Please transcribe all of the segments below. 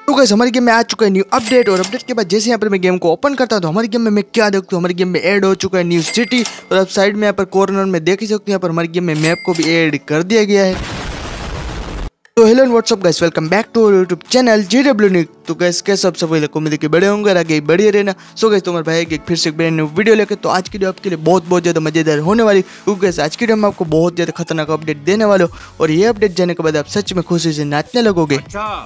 तो गाइस हमारी गेम में आ चुका है न्यू अपडेट, और अपडेट के बाद जैसे यहाँ पर मैं गेम को ओपन करता हूँ तो हमारी गेम में मैं क्या देखता हूँ, हमारी गेम में ऐड हो चुका है न्यू सिटी। और आप साइड में यहाँ पर कॉर्नर में देख ही सकते हैं, यहाँ पर हमारी गेम में मैप को भी ऐड कर दिया गया है। तो hello and what's up guys, welcome back to YouTube channel JW new. तो गाइस कैसे सब पहले को देखिए बड़े होंगे और आगे बढ़िया रहना। सो गाइस तुम्हारे भाई एक फिर से एक ब्रांड न्यू वीडियो लेकर तो आज की वीडियो आपके लिए बहुत ज्यादा मजेदार होने वाली, क्योंकि गाइस आज की वीडियो में आपको बहुत ज्यादा खतरनाक अपडेट देने वाला हूं, और ये अपडेट जाने के बाद आप सच में खुशी से नाचने लगोगे।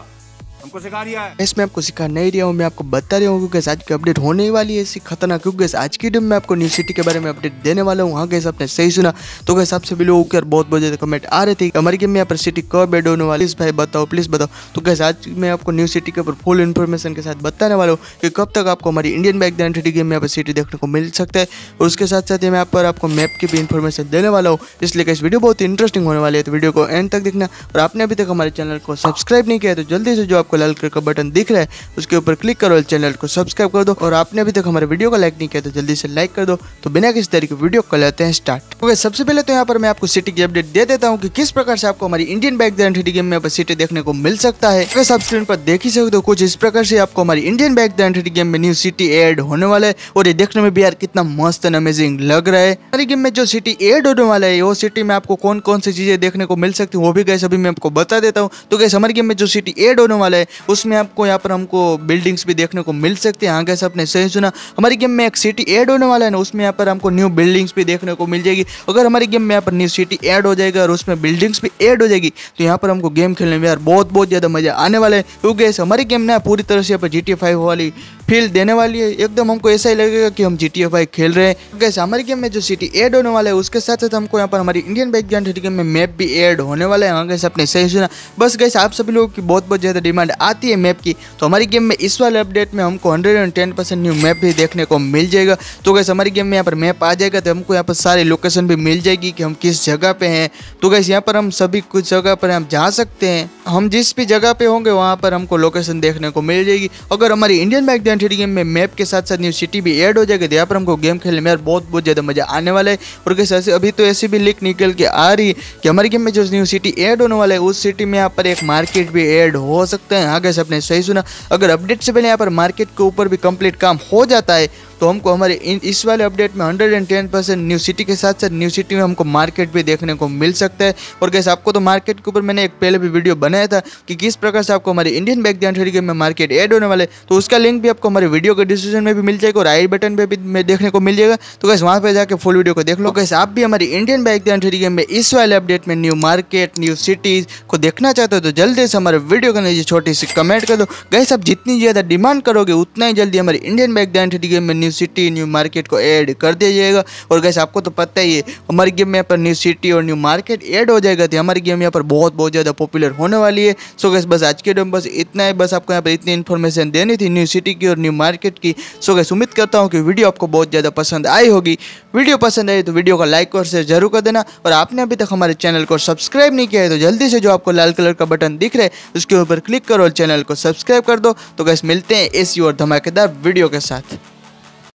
हमको सिखा रहा है। मैं आपको सिखा नहीं रहा हूँ, मैं आपको बता रहा हूँ क्योंकि आज की अपडेट होने वाली है ऐसी खतरनाक। क्योंकि आज की वीडियो में आपको न्यू सिटी के बारे में अपडेट देने वाला हूँ। हाँ गैस आपने सही सुना। तो गैस आपसे भी लोगों के बहुत ज्यादा कमेंट आ रहे थे हमारी गेम में यहाँ पर सिटी कब ऐड होने वाली, भाई बताओ प्लीज बताओ। तो गैस आज मैं आपको न्यू सिटी के ऊपर फुल इन्फॉर्मेशन के साथ बताने वाला हूँ कि कब तक आपको हमारी इंडियन बाइक आइडेंटिटी गेम में यहाँ पर सिटी देखने को मिल सकता है, और उसके साथ साथ मैं यहाँ पर आपको मैप की भी इन्फॉर्मेशन देने वाला हूँ। इसलिए इस वीडियो बहुत इंटरेस्टिंग होने वाली है, तो वीडियो को एंड तक देखना। और आपने अभी तक हमारे चैनल को सब्सक्राइब नहीं किया तो जल्दी से जो आपको लाल कलर का बटन दिख रहा है उसके ऊपर क्लिक करो, चैनल को सब्सक्राइब कर दो। और आपने अभी तक हमारे वीडियो को लाइक नहीं किया तो जल्दी से लाइक कर दो। तो बिना किसी तरीके की वीडियो को लेते हैं स्टार्ट। ओके सबसे पहले तो यहाँ पर मैं आपको सिटी की अपडेट दे देता हूँ कि किस प्रकार से आपको हमारी इंडियन बाइक आइडेंटिटी गेम में यहाँ पर सिटी देखने को मिल सकता है। आप स्क्रीन पर देख ही सकते हो कुछ इस प्रकार से आपको हमारी इंडियन बाइक आइडेंटिटी गेम में न्यू सिटी ऐड होने वाला है, और ये देखने में भी यार कितना मस्त एंड अमेजिंग लग रहा है। हमारी गेम में जो सिटी ऐड होने वाला है वो सिटी में आपको कौन कौन सी चीजें देखने को मिल सकती है वो भी गैस अभी मैं आपको बता देता हूँ। तो गैस हमारी गेम में जो सिटी ऐड होने वाला है उसमें आपको यहाँ पर हमको बिल्डिंग्स भी देखने को मिल सकती है। हाँ गैस आपने सही सुना, हमारी गेम में एक सिटी ऐड होने वाला है ना, उसमें यहाँ पर हमको न्यू बिल्डिंग्स भी देखने को मिल जाएगी। अगर हमारी गेम में यहाँ पर न्यू सिटी ऐड हो जाएगा और उसमें बिल्डिंग्स भी ऐड हो जाएगी तो यहाँ पर हमको गेम खेलने में यार बहुत ज्यादा मजा आने वाला है। क्योंकि हमारी गेम ना पूरी तरह से यहाँ पर GTA 5 वाली फील देने वाली है, एकदम हमको ऐसा ही लगेगा कि हम GTA 5 खेल रहे हैं। गैस हमारी गेम में जो सिटी ऐड होने वाला है उसके साथ साथ हमको यहाँ पर हमारी इंडियन बाइक आइडेंटिटी गेम में मैप भी ऐड होने वाला है। हाँ गैस आपने सही सुना। बस गैस आप सभी लोगों की बहुत ज्यादा डिमांड आती है मैप की, तो हमारी गेम में इस वाले अपडेट में हमको 110% न्यू मैप भी देखने को मिल जाएगा। तो गैस हमारी गेम में यहाँ पर मैप आ जाएगा तो हमको यहाँ पर सारी लोकेशन भी मिल जाएगी कि हम किस जगह पे हैं। तो गैस यहाँ पर हम सभी कुछ जगह पर हम जा सकते हैं, हम जिस भी जगह पे होंगे वहाँ पर हमको लोकेशन देखने को मिल जाएगी। अगर हमारी इंडियन बाइक आइडेंटिटी गेम में मैप के साथ साथ न्यू सिटी भी ऐड हो जाएगी तो यहाँ पर हमको गेम खेलने में यार बहुत ज्यादा मजा आने वाला है। और गैस ऐसे अभी तो ऐसी भी लीक निकल के आ रही है कि हमारी गेम में जो न्यू सिटी ऐड होने वाला है उस सिटी में यहाँ पर एक मार्केट भी ऐड हो सकता है। हाँ गैस आपने सही सुना, अगर अपडेट से पहले यहाँ पर मार्केट के ऊपर भी कंप्लीट काम हो जाता है तो हमको हमारे इस वाले अपडेट में 110% न्यू सिटी के साथ साथ न्यू सिटी में हमको मार्केट भी देखने को मिल सकता है। और गैस आपको तो मार्केट के ऊपर मैंने एक पहले भी वीडियो बनाया था कि किस प्रकार से आपको हमारे इंडियन बाइक आइडेंटिटी गेम में मार्केट ऐड होने वाले, तो उसका लिंक भी आपको हमारे वीडियो के डिस्क्रिप्शन में भी मिल जाएगा और आई बटन पे भी देखने को मिल जाएगा। तो गैस वहाँ पे जाकर फुल वीडियो को देख लो। गैस आप भी हमारी इंडियन बाइक आइडेंटिटी गेम में इस वाले अपडेट में न्यू मार्केट न्यू सिटीज को देखना चाहते हो तो जल्दी से हमारे वीडियो के नीचे छोटी सी कमेंट कर दो। गैस आप जितनी ज़्यादा डिमांड करोगे उतना ही जल्दी हमारी इंडियन बाइक आइडेंटिटी गेम में न्यू सिटी न्यू मार्केट को ऐड कर दिया जाएगा। और गैस आपको तो पता ही है हमारी गेम में यहाँ पर न्यू सिटी और न्यू मार्केट ऐड हो जाएगा तो हमारी गेम यहाँ पर बहुत ज्यादा पॉपुलर होने वाली है। सो गैस बस आज के वीडियो में बस इतना है, बस आपको यहाँ पर इतनी इन्फॉर्मेशन देनी थी न्यू सिटी की और न्यू मार्केट की। सो गैस उम्मीद करता हूँ कि वीडियो आपको बहुत ज़्यादा पसंद आई होगी। वीडियो पसंद आई तो वीडियो को लाइक और शेयर जरूर कर देना, और आपने अभी तक हमारे चैनल को सब्सक्राइब नहीं किया है तो जल्दी से जो आपको लाल कलर का बटन दिख रहा है उसके ऊपर क्लिक करो और चैनल को सब्सक्राइब कर दो। तो गैस मिलते हैं ऐसी और धमाकेदार वीडियो के साथ।